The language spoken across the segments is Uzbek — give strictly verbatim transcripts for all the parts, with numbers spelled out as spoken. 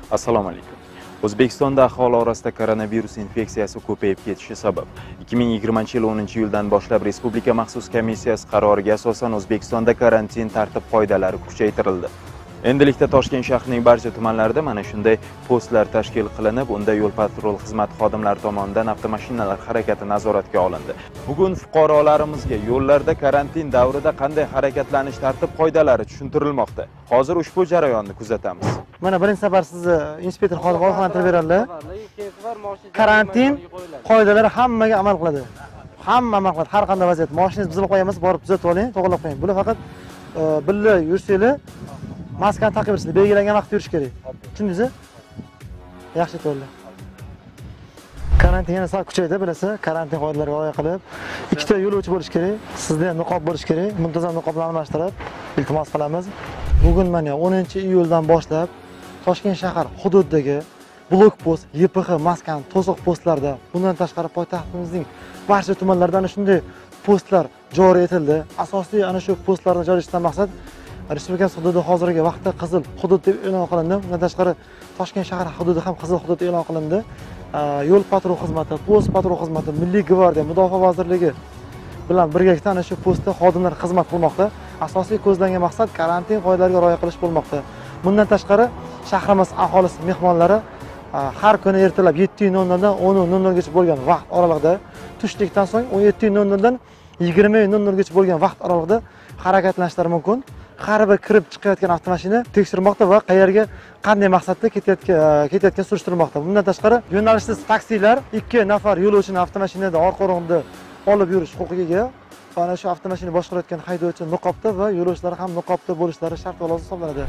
Assalomu alaykum. O'zbekistonda aholi orasida koronavirus infeksiyasi ko'payib ketishi sabab ikki ming yigirmanchi yil o'ninchi iyuldan boshlab Respublika maxsus komissiyasi qaroriga asosan O'zbekistonda karantin tartib-qoidalari kuchaytirildi. Endilikda Toshkent shahrining barcha tumanlarida mana shunday postlar tashkil qilinib, unda yo'l-patrul xizmat xodimlari tomonidan avtomashinalar harakati nazoratga olindi. Bugun fuqarolarimizga yo'llarda karantin davrida qanday harakatlanish tartib-qoidalari tushuntirilmoqda. Hozir ushbu jarayonni kuzatamiz. Mana birinchi safar sizni inspektor xodim ogohlantirib beradilar. Karantin qoidalari hammaga amal qiladi. Hamma amal qiladi. Har qanday vaziyat, mashinangizni buzib qo'yamiz, borib tuzatib oling, to'g'rilab qo'ying. Bular faqat billa yursanglar maskani taqib yurishni belgilangan vaqtda yurish kerak. Tushundingizmi? Yaxshi to'g'ri. Karantin yana sal kuchaydi, bilasiz, karantin qoidalariga rioya qilib, ikkita yo'lovchi bo'lish kerak, sizda ham niqob bo'lish kerak, muntazam niqobni almashtirib, iltimos qilamiz. Bugun mana o'ninchi iyuldan boshlab Toshkent shahar hududidagi blokpost, Y P X, maskan, to'siq postlarda, bundan tashqari poytaxtimizning barcha tumanlarida ana shunday postlar joriy etildi. Asosiy ana shu postlarni joylashtirishdan maqsad Respublika hududi hozirgi vaqtda qizil hudud deb e'lon qilindi. Bundan tashqari Toshkent shahar hududi ham qizil hudud e'lon qilindi. Yo'l patrul xizmati, post patrul xizmati, Milliy gvardiya, Mudofaa vazirligi bilan birgalikda ana shu postda xodimlar xizmat qilmoqda. Asosiy ko'zlangan maqsad karantin qoidalariga rioya qilish bo'lmoqda. Bundan tashqari shahrimiz aholisi, mehmonlari har kuni ertalab yetti nol nol dan o'n nol nol gacha bo'lgan vaqt oralig'ida, tushlikdan so'ng o'n yetti nol nol dan yigirma nol nol gacha bo'lgan vaqt oralig'ida harakatlanishlari mumkin. Har bir kirib chiqayotgan avtomashina tekshirmoqda va qayerga qanday maqsadda ketayotgan ketayotgan surishtirmoqda. Bundan tashqari yo'nalishsiz taksilar ikki nafar yo'lovchini avtomashinada orqa o'rinda olib yurish huquqiga ega. Ana shu avtomashina boshqarayotgan haydovchi niqobda va yo'lovchilar ham niqobda bo'lishlari shart va lozim hisoblanadi.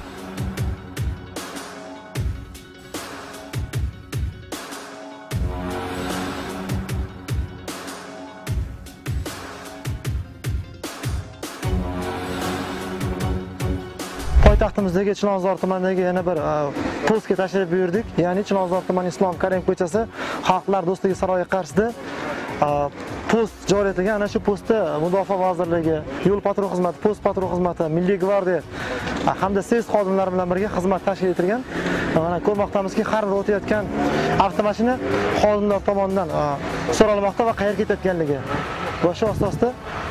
Poytaxtimizdagi Chilonzor tumanidagi yana bir postga tashrif buyurdik. Ya'ni Chilonzor tumani Islom Karimov ko'chasi Xalqlar do'stligi saroyi qarshisida post joriy etilgan. Ana shu postda Mudofaa vazirligi, yo'l patrul xizmati, post patrul xizmati, Milliy gvardiya hamda S E S xodimlari bilan birga xizmat tashkil etilgan. Mana ko'rmoqdamizki, har bir o'tayotgan avtomashina xodimlar tomonidan so'ralmoqda va qayerga ketayotganligi. Va shu asosda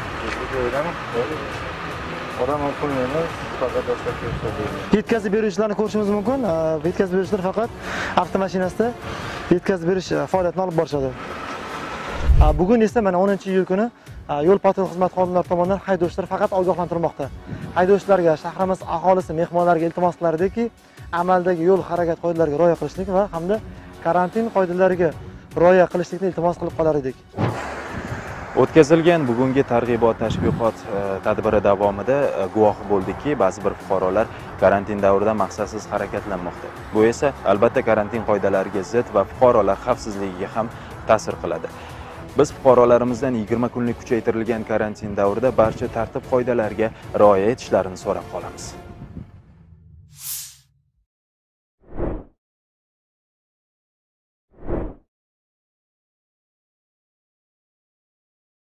odam pulni faqat yetkazib beruvchilarni ko'rishimiz mumkin. Yetkazib beruvchilar faqat avtomashinasida yetkazib berish faoliyatini olib borishadi. Bugun esa mana o'ninchi iyul kuni yo'l patrul xizmat xodimlari tomonidan haydovchilar faqat ogohlantirilmoqda. Haydovchilarga, shahrimiz aholisi, mehmonlarga iltimos qilardiki, amaldagi yo'l harakat qoidalariga rioya qilishlik va hamda karantin qoidalariga rioya qilishlikni iltimos qilib qolar edik. O'tkazilgan bugungi targ'ibot tashviqot tadbiri davomida guvohi bo'ldikki, ba'zi bir fuqarolar karantin davrida maqsadsiz harakatlanmoqda. Bu esa albatta karantin qoidalariga zid va fuqarolar xavfsizligiga ham ta'sir qiladi. Biz fuqarolarimizdan yigirma kunlik kuchaytirilgan karantin davrida barcha tartib qoidalariga rioya etishlarini so'rab qolamiz.